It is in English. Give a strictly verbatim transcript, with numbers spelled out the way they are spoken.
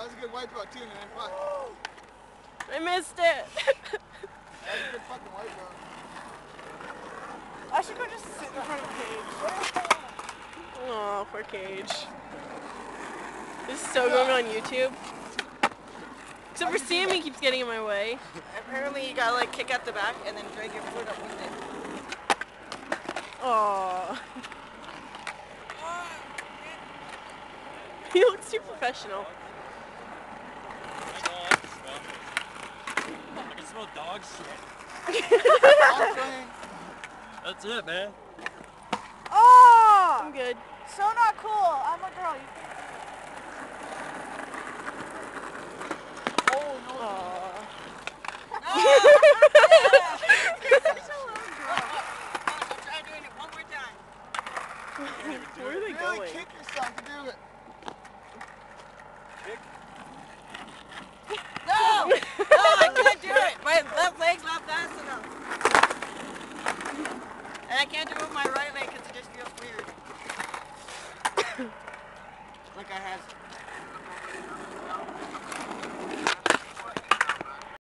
was a good wipeout too, man. Fuck. I missed it. That was a good fucking wipeout. I should go just sit in front of Paige. Oh, poor Cage. This is so going on YouTube. Except for Sam, he keeps getting in my way. Apparently you gotta like kick out the back and then drag your foot up with it. Aww. He looks too professional. I can smell dog shit. That's it, man. Oh! I'm good. So not cool. I'm a girl. You can't do it. Oh, no. Aww. You're such a little girl. I'll try doing it one more time. Where are they Really going? kick yourself to do it. Kick. No! No, I can't do it. My left leg's not fast enough. And I can't do it with my right leg because it just feels weird. Like I have